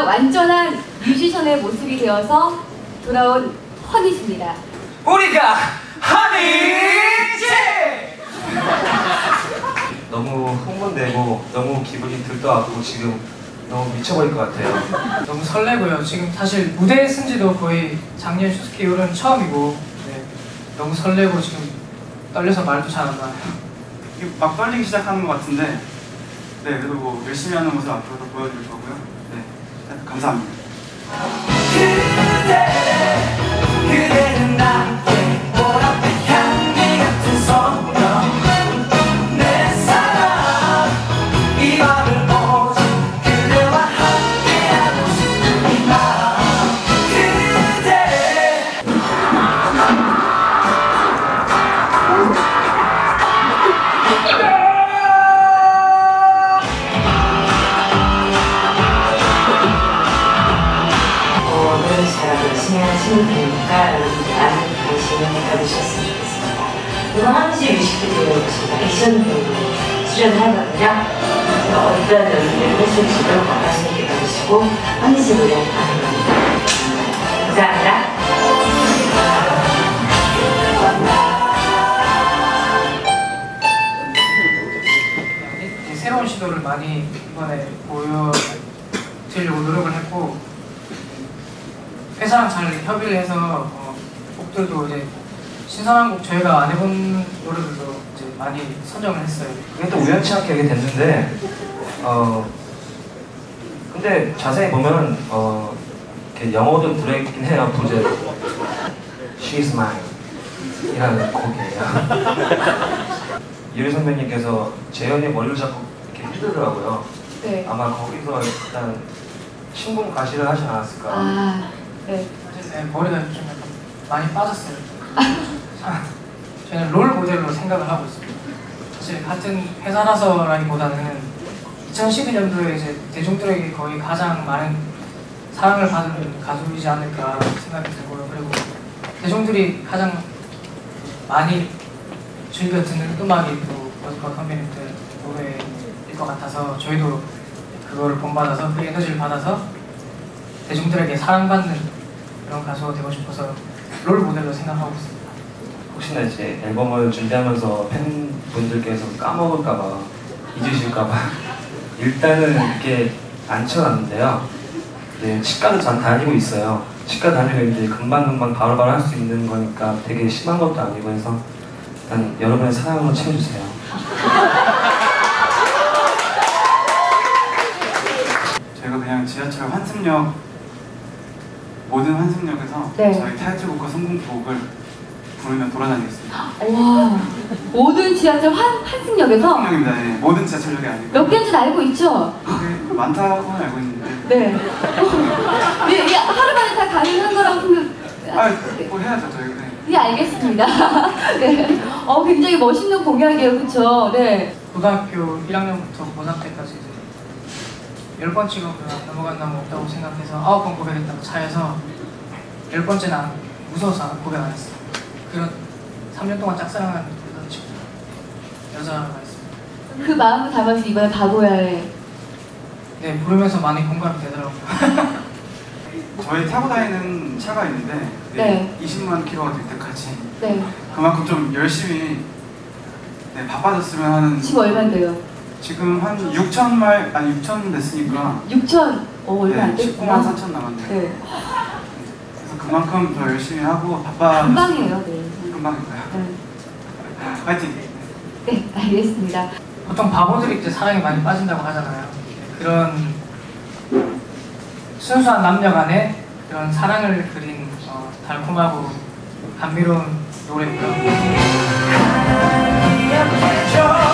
정말 완전한 뮤지션의 모습이 되어서 돌아온 허니즈입니다. 우리가 허니즈! 너무 흥분되고 너무 기분이 들떠하고 지금 너무 미쳐버릴 것 같아요. 너무 설레고요. 지금 사실 무대에 쓴 지도 거의 작년 슈스케 이후로는 처음이고, 네, 너무 설레고 지금 떨려서 말도 잘 안 나와요. 막 떨리기 시작하는 것 같은데, 네, 그래도 뭐 열심히 하는 모습 앞으로도 보여드릴 거고요. 네, 감사합니다. 그대는 나에게 보랏빛 향기 같은 소녀 내 사랑 이 밤을 오직 그대와 함께하고 싶은 이 마음 그대 오늘 사랑을 승인하시는 분이니까 여러분들 많은 관심을 가져주셨으면 좋겠습니다. 이번 황시 뮤직비디오에 제가 액션 배우로 출연하거든요. 제가 어떤 연기를 했을지도 관심있게 봐주시고 황시 노래 많이 감사합니다. 새로운 시도를 많이 이번에 보여드리려고 노력을 했고, 회사랑 잘 협의를 해서 곡들도 이제 신선한 곡 저희가 안 해본 노래들도 이제 많이 선정을 했어요. 그게 또 우연치 않게 이렇게 됐는데 근데 자세히 보면 이렇게 영어도 들어있긴 해요. 부제로 She's Mine 이라는 곡이에요. 유리 선배님께서 재현이 머리를 잡고 이렇게 흔들더라고요. 네. 아마 거기서 일단 신분 가시를 하지 않았을까. 아, 네. 네, 머리가 좀 약간 많이 빠졌어요. 저희는 롤 모델로 생각을 하고 있습니다. 사실 같은 회사라서라기보다는 2012년도에 이제 대중들에게 거의 가장 많은 사랑을 받은 가수이지 않을까 생각이 들고요. 그리고 대중들이 가장 많이 즐겨 듣는 음악이 또 버즈컷 선배님들 노래일 것 같아서 저희도 그거를 본받아서 그 에너지를 받아서 대중들에게 사랑받는 그런 가수가 되고 싶어서 롤 모델로 생각하고 있습니다. 혹시나 이제 앨범을 준비하면서 팬분들께서 까먹을까봐 잊으실까봐 일단은 이렇게 앉혀놨는데요. 네, 치과도 잘 다니고 있어요. 치과 다니고 있는데 금방금방 바로바로 할 수 있는 거니까 되게 심한 것도 아니고 해서 일단 여러분의 사랑으로 채워주세요. 저희가 그냥 지하철 환승역 모든 환승역에서 네. 저희 타이틀곡과 성공곡을 부르며 돌아다니겠습니다. 와, 모든 지하철 환승역에서 환승역입니다. 네. 모든 지하철역이 아니고 몇 개인지는 알고 있죠? 네, 많다고는 알고 있는데 네. 네, 이게 하루 만에 다 가능한 거라고 뭐 해야죠 저희가. 네. 네, 알겠습니다. 네. 굉장히 멋있는 공약이에요, 그쵸? 네. 고등학교 1학년부터 고3 때까지 이제 10번 찍어도 넘어간 남 없다고 생각해서 9번 고백했다고 차에서 10번째는 무서워서 고백 안 했어요. 그런 3년 동안 짝사랑한 여자가 있습니다. 그 마음을 담아서 이번에 바보야에 네, 부르면서 많이 공감이 되더라고요. 저희 타고 다니는 차가 있는데 네. 20만 킬로가 될 때까지 네. 그만큼 좀 열심히 바빠졌으면 하는. 지금 얼마인데요? 지금 한 6천 됐으니까 6천? 얼마 안 됐구나. 19만 4천 남았네요. 네. 그래서 그만큼 더 열심히 하고 금방이에요, 네. 금방일까요? 네. 파이팅! 네, 알겠습니다. 보통 바보들이 이제 사랑에 많이 빠진다고 하잖아요. 그런 순수한 남녀 간의 그런 사랑을 그린 달콤하고 감미로운 노래고요.